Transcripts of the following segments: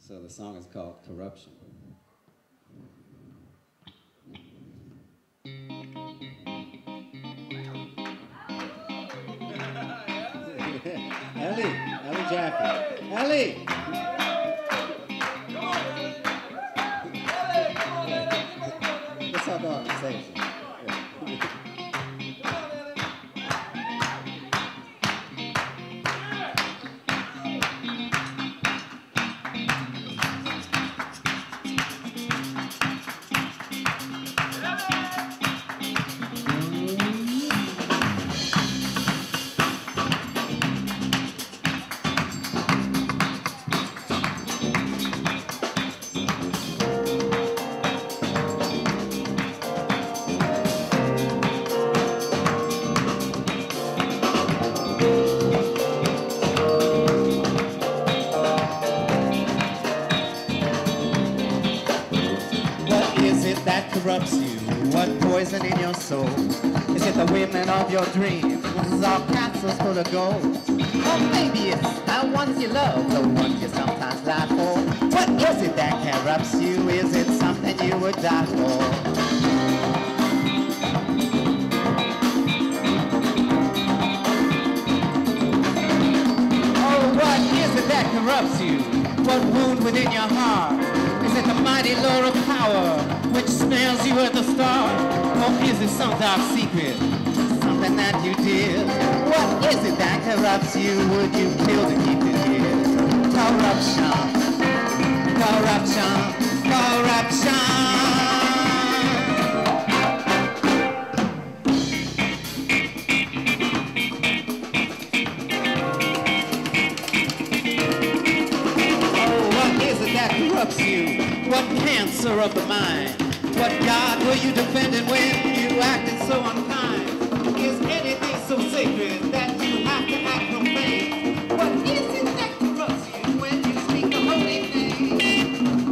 So the song is called Corruption. Ellie Jaffe. Ellie! Let's have the conversation. That corrupts you? What poison in your soul? Is it the women of your dreams? Or castles full of gold? Or maybe it's the ones you love, the ones you sometimes lie for? What is it that corrupts you? Is it something you would die for? Oh, what is it that corrupts you? What wound within your heart? Is it the mighty lure of power which snares you at the start? Or is it some dark secret, something that you did? What is it that corrupts you? Would you kill to keep it here? Corruption, corruption, corruption. Corrupts you? What cancer of the mind? What God were you defending when you acted so unkind? Is anything so sacred that you have to act profane? What is it that corrupts you when you speak the holy name?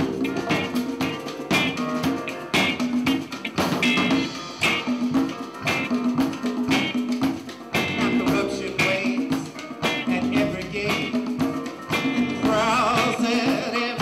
Now corruption waits at every gate and prowls at every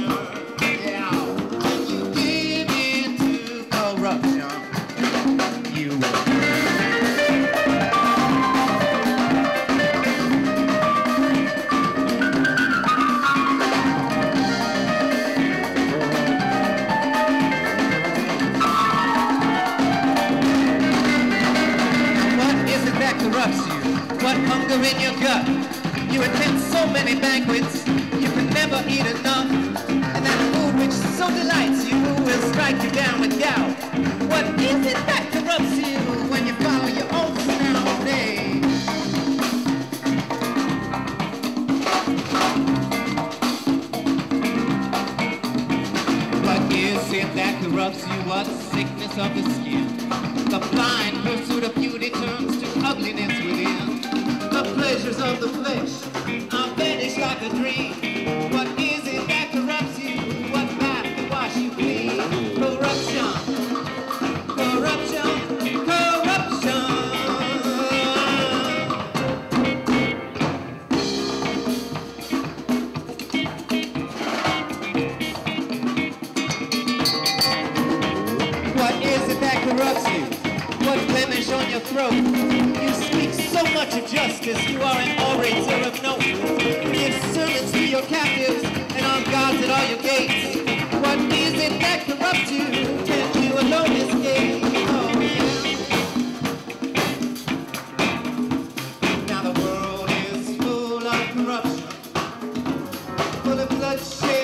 what hunger in your gut? You attend so many banquets, you can never eat enough. And that food which so delights you will strike you down with gout. What is it that corrupts you when you follow your own smell all day? What is it that corrupts you? What sickness of the skin? The blind pursuit of beauty turns to ugliness within. The pleasures of the flesh are vanished like a dream. What is it that corrupts you? What bath can wash you clean? Corruption, corruption, corruption. What is it that corrupts you? What blemish on your throat? You speak so much of justice, you are an orator of note. You give sermons to your captives and armed guards at all your gates. What is it that corrupts you? Can you alone escape? Oh, yeah. Now the world is full of corruption, full of bloodshed.